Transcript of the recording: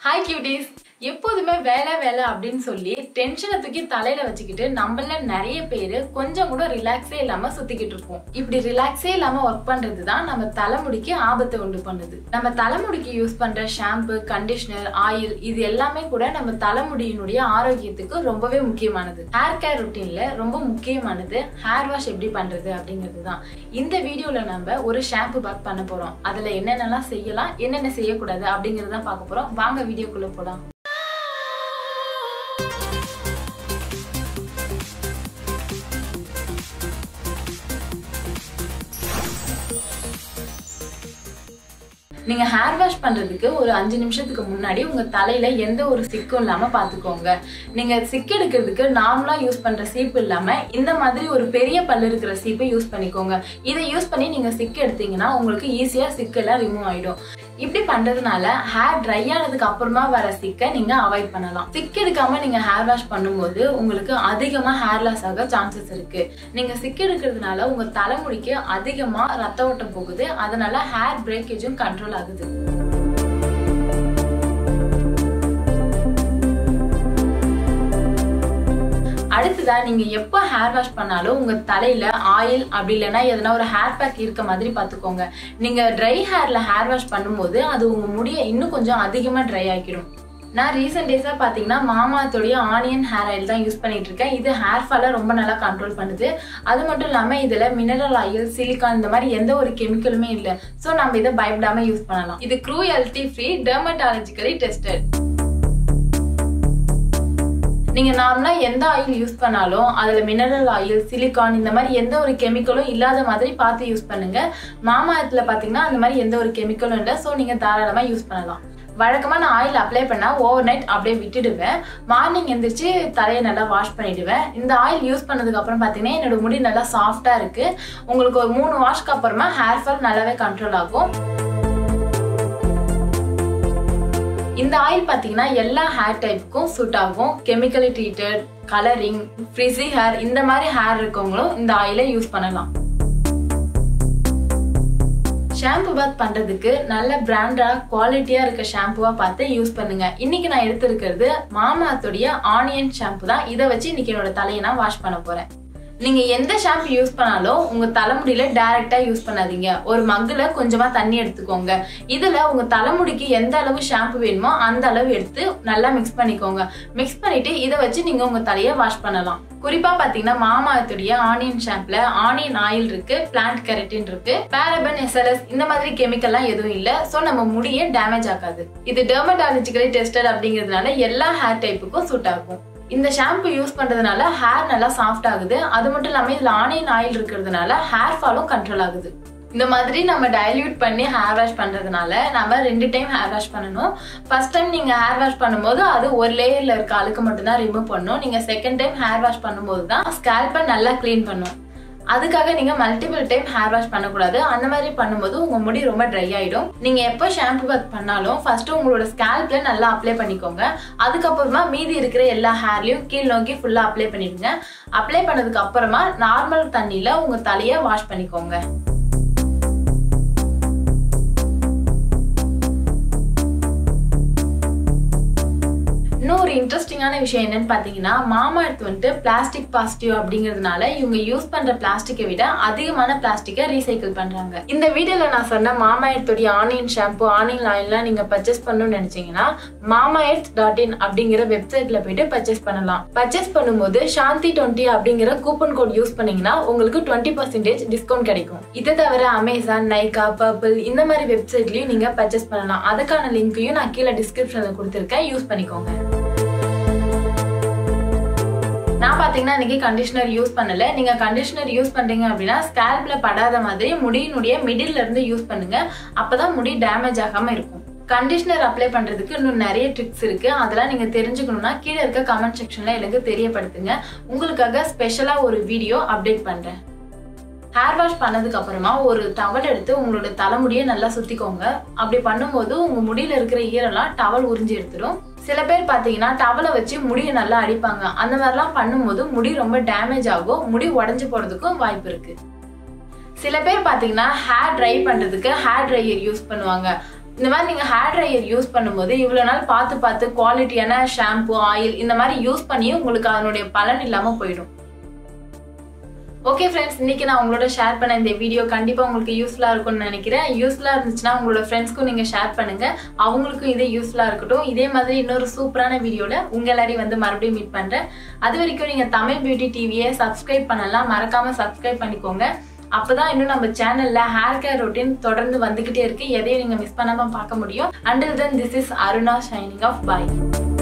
Hi cuties! எப்போதுமே வேலை அப்படினு சொல்லி டென்ஷனை தூக்கி தலையில வச்சிக்கிட்டு நம்மள நிறைய பேர் கொஞ்சம் கூட ரிலாக்ஸே இல்லாம சுத்திக்கிட்டு இருப்போம். இப்படி ரிலாக்ஸே இல்லாம வர்க் பண்றது தான் நம்ம தலைமுடிக்கு ஆபத்தை உண்டு பண்ணுது. நம்ம தலைமுடிக்கு யூஸ் பண்ற ஷாம்பு, கண்டிஷனர், ஆயில் இது எல்லாமே கூட நம்ம தலைமுடியினுடைய ஆரோக்கியத்துக்கு ரொம்பவே முக்கியமானது. ஹேர் கேர் ரொட்டீன்ல ரொம்ப முக்கியமானது ஹேர் வாஷ் எப்படி பண்றது அப்படிங்கிறது தான். இந்த வீடியோல நம்ம ஒரு ஷாம்பு பாத் பண்ண போறோம். அதுல என்னென்னலாம் செய்யலாம், என்னென்ன செய்யக்கூடாது அப்படிங்கறத பார்க்க போறோம். வாங்க வீடியோக்குள்ள போலாம். நீங்க ஹேர் வாஷ் பண்றதுக்கு ஒரு 5 நிமிஷத்துக்கு முன்னாடி உங்க தலையில எந்த ஒரு சிக்கும் இல்லாம பாத்துக்கோங்க. நீங்க சிக் எடுக்கிறதுக்கு நார்மலா யூஸ் பண்ற சீப்பு இல்லாம இந்த மாதிரி ஒரு பெரிய பல்லு இருக்கிற சீப்பை யூஸ் பண்ணிக்கோங்க. இதை யூஸ் பண்ணி நீங்க சிக் எடுத்தீங்கன்னா உங்களுக்கு ஈஸியா சிக் எல்லாம் ரிமூவ் ஆயிடும். இப்படி பண்றதுனால ஹேர் ட்ரை ஆனதுக்கு அப்புறமா வர சிக்கை நீங்க அவாய்ட் பண்ணலாம். சிக் எடுக்காம நீங்க ஹேர் வாஷ் பண்ணும்போது உங்களுக்கு அதிகமா ஹேர் லாஸ் ஆக சான்சஸ் இருக்கு. நீங்க சிக் எடுக்கிறதுனால உங்க தலைமுடிக்கு அதிகமா ரத்த ஓட்டம் போகுது. அதனால ஹேர் பிரேக்கேஜும் கண்ட்ரோல் ஆகுது. அடுத்ததா நீங்க எப்ப ஹேர் வாஷ் பண்ணாலும் உங்க தலையில ஆயில் அப்படி இல்லைன்னா எதனா ஒரு ஹேர் பேக் இருக்க மாதிரி பாத்துக்கோங்க. நீங்க ட்ரை ஹேர்ல ஹேர் வாஷ் பண்ணும்போது அது உங்க முடிய இன்னும் கொஞ்சம் அதிகமா ட்ரை ஆக்கிடும். நான் ரீசெண்ட் டேஸா பாத்தீங்கன்னா மாமாத்தோடைய ஆனியன் ஹேர் ஆயில் தான் யூஸ் பண்ணிட்டு இருக்கேன். இது ஹேர் ஃபாலை ரொம்ப நல்லா கண்ட்ரோல் பண்ணுது. அது மட்டும் இல்லாம இதுல மினரல் ஆயில், சிலிகான் இந்த மாதிரி எந்த ஒரு கெமிக்கலுமே இல்லை. ஸோ நம்ம இதை பயப்படாம யூஸ் பண்ணலாம். இது க்ரூயல்டி ஃப்ரீ, டெர்மட்டாலஜிக்கலி டெஸ்டட். நீங்க நார்மலா எந்த ஆயில் யூஸ் பண்ணாலும் அதுல மினரல் ஆயில், சிலிகான் இந்த மாதிரி எந்த ஒரு கெமிக்கலும் இல்லாத மாதிரி பார்த்து யூஸ் பண்ணுங்க. மாமாத்துல பாத்தீங்கன்னா அந்த மாதிரி எந்த ஒரு கெமிக்கலும் இல்லை. ஸோ நீங்க தாராளமா யூஸ் பண்ணலாம். வழக்கமா நான் ஆயில் அப்ளை பண்ணா ஓவர் நைட் அப்படியே விட்டுடுவேன். மார்னிங் எந்திரிச்சு தலையை நல்லா வாஷ் பண்ணிடுவேன். இந்த ஆயில் யூஸ் பண்ணதுக்கு அப்புறம் பாத்தீங்கன்னா என்னோட முடி நல்லா சாஃப்டா இருக்கு. உங்களுக்கு ஒரு 3 வாஷ்க்கு அப்புறமா ஹேர் ஃபால் நல்லாவே கண்ட்ரோல் ஆகும். இந்த ஆயில் பாத்தீங்கன்னா எல்லா ஹேர் டைப்புக்கும் சூட் ஆகும். Chemically treated, colouring, frizzy hair இந்த மாதிரி ஹேர் இருக்கவங்களும் இந்த ஆயிலை யூஸ் பண்ணலாம். ஷாம்பு பாத் பண்றதுக்கு நல்ல பிராண்டா குவாலிட்டியா இருக்க ஷாம்புவா பார்த்து யூஸ் பண்ணுங்க. இன்னைக்கு நான் எடுத்திருக்கிறது மாமாத்தோடைய ஆனியன் ஷாம்பு தான். இதை வச்சு இன்னைக்கு என்னோட தலையை நான் வாஷ் பண்ண போறேன். நீங்க எந்த ஷாம்பு யூஸ் பண்ணாலும் உங்க தலைமுடியில டைரக்டா யூஸ் பண்ணாதீங்க. ஒரு மக்குல கொஞ்சமா தண்ணி எடுத்துக்கோங்க. இதுல உங்க தலைமுடிக்கு எந்த அளவு ஷாம்பு வேணுமோ அந்த அளவு எடுத்து நல்லா மிக்ஸ் பண்ணிக்கோங்க. மிக்ஸ் பண்ணிட்டு இதை வச்சு நீங்க உங்க தலையை வாஷ் பண்ணலாம். குறிப்பா பாத்தீங்கன்னா மாமாத்துடைய ஆனியன் ஷாம்புல ஆனியன் ஆயில் இருக்கு, பிளான்ட் கெரட்டின் இருக்கு, பாரபன், SLS இந்த மாதிரி கெமிக்கல்லாம் எதுவும் இல்ல. சோ நம்ம முடியை டேமேஜ் ஆகாது. இது டெர்மட்டாலஜிக்கலி டெஸ்டட் அப்படிங்கிறதுனால எல்லா ஹேர் டைப்புக்கும் சூட் ஆகும். இந்த ஷாம்பு யூஸ் பண்றதுனால ஹேர் நல்லா சாஃப்ட் ஆகுது. அது மட்டும் இல்லாம இதுல ஆனியன் ஆயில் இருக்கிறதுனால ஹேர் ஃபாலும் கண்ட்ரோல் ஆகுது. இந்த மாதிரி நம்ம டைல்யூட் பண்ணி ஹேர் வாஷ் பண்றதுனால நம்ம 2 டைம் ஹேர் வாஷ் பண்ணணும். ஃபர்ஸ்ட் டைம் நீங்க ஹேர் வாஷ் பண்ணும்போது அது ஒரு லேயர்ல இருக்க அழுக்கு மட்டும் தான் ரிமூவ் பண்ணும். நீங்க செகண்ட் டைம் ஹேர் வாஷ் பண்ணும்போது தான் ஸ்கேல்பை நல்லா கிளீன் பண்ணும். அதுக்காக நீங்க மல்டிபிள் டைம் ஹேர் வாஷ் பண்ணக்கூடாது. அந்த மாதிரி பண்ணும்போது உங்க முடி ரொம்ப ட்ரை ஆயிடும். நீங்க எப்போ ஷாம்பு பாத் பண்ணாலும் ஃபர்ஸ்ட் உங்களோட ஸ்கேல்ப்ல நல்லா அப்ளை பண்ணிக்கோங்க. அதுக்கப்புறமா மீதி இருக்கிற எல்லா ஹேர்லயும் கீழ் நோக்கி ஃபுல்லா அப்ளை பண்ணிடுங்க. அப்ளை பண்ணதுக்கு அப்புறமா நார்மல் தண்ணியில உங்க தலையை வாஷ் பண்ணிக்கோங்க. இன்னொரு இன்ட்ரெஸ்டிங்கான விஷயம் என்னன்னு பாத்தீங்கன்னா மாமாஎர்த் வந்துட்டு பிளாஸ்டிக் பாசிட்டிவ் அப்படிங்கிறதுனால இவங்க யூஸ் பண்ற பிளாஸ்டிக்கை விட அதிகமான பிளாஸ்டிக்கை ரீசைக்கிள் பண்றாங்க. இந்த வீடியோல நான் சொன்ன மாமாஎர்த்துடைய ஆனியன் ஷாம்பு, ஆனியன் ஆயில்லாம் நீங்க பர்ச்சேஸ் பண்ணணும்னு நினைச்சீங்கன்னா mamaearth.in அப்படிங்கிற வெப்சைட்ல போயிட்டு பர்ச்சேஸ் பண்ணலாம். பர்ச்சேஸ் பண்ணும்போது Shanti20 அப்படிங்கிற கூப்பன் கோட் யூஸ் பண்ணீங்கன்னா உங்களுக்கு 20% டிஸ்கவுண்ட் கிடைக்கும். இதை தவிர அமேசான், நைகா, பர்பிள் இந்த மாதிரி வெப்சைட்லயும் நீங்க பர்ச்சேஸ் பண்ணலாம். அதுக்கான லிங்கையும் நான் கீழே டிஸ்கிரிப்ஷன்ல கொடுத்திருக்கேன். யூஸ் பண்ணிக்கோங்க. நான் பாத்தீங்கன்னா இன்னைக்கு கண்டிஷனர் யூஸ் பண்ணல. நீங்க கண்டிஷனர் யூஸ் பண்றீங்க அப்படின்னா ஸ்கேல்ப்ல படாத மாதிரி முடியினுடைய மிடில்ல இருந்து யூஸ் பண்ணுங்க. அப்பதான் முடி டேமேஜ் ஆகாம இருக்கும். கண்டிஷனர் அப்ளை பண்றதுக்கு இன்னும் நிறைய ட்ரிக்ஸ் இருக்கு. அதெல்லாம் நீங்க தெரிஞ்சுக்கணும்னா கீழே இருக்க கமெண்ட் செக்ஷன்ல எனக்கு தெரியப்படுத்துங்க. உங்களுக்காக ஸ்பெஷலா ஒரு வீடியோ அப்டேட் பண்றேன். ஹேர் வாஷ் பண்ணதுக்கு அப்புறமா ஒரு டவல் எடுத்து உங்களோட தலைமுடியை நல்லா சுத்திக்கோங்க. அப்படி பண்ணும்போது உங்க முடியில இருக்கிற ஈரெல்லாம் டவல் உறிஞ்சி எடுத்துடும். சில பேர் பாத்தீங்கன்னா டவலை வச்சு முடியை நல்லா அடிப்பாங்க. அந்த மாதிரிலாம் பண்ணும்போது முடி ரொம்ப டேமேஜ் ஆகும். முடி உடஞ்சு போறதுக்கும் வாய்ப்பு இருக்கு. சில பேர் பாத்தீங்கன்னா ஹேர் ட்ரை பண்றதுக்கு ஹேர் ட்ரையர் யூஸ் பண்ணுவாங்க. இந்த மாதிரி நீங்க ஹேர் ட்ரையர் யூஸ் பண்ணும்போது இவ்வளவு நாள் பார்த்து குவாலிட்டியான ஷாம்பு ஆயில் இந்த மாதிரி யூஸ் பண்ணி உங்களுக்கு அதனுடைய பலன் இல்லாம போயிடும். ஓகே ஃப்ரெண்ட்ஸ், இன்னைக்கு நான் உங்களோட ஷேர் பண்ண இந்த வீடியோ கண்டிப்பா உங்களுக்கு யூஸ்ஃபுல்லா இருக்கும்னு நினைக்கிறேன். யூஸ்ஃபுல்லா இருந்துச்சுன்னா உங்களோட ஃப்ரெண்ட்ஸ்க்கும் நீங்க ஷேர் பண்ணுங்க, அவங்களுக்கும் இதே யூஸ்ஃபுல்லா இருக்கட்டும். இதே மாதிரி இன்னொரு சூப்பரான வீடியோல உங்க எல்லாரையும் வந்து மறுபடியும் மீட் பண்றேன். அது வரைக்கும் நீங்க தமிழ் பியூட்டி டிவியை சப்ஸ்கிரைப் பண்ணலாம், மறக்காம சப்ஸ்கிரைப் பண்ணிக்கோங்க. அப்பதான் இன்னும் நம்ம சேனல்ல ஹேர் கேர் ரொட்டீன் தொடர்ந்து வந்துகிட்டே இருக்கு, எதையும் நீங்க மிஸ் பண்ணாம பார்க்க முடியும். Until then, this is Aruna signing off. Bye.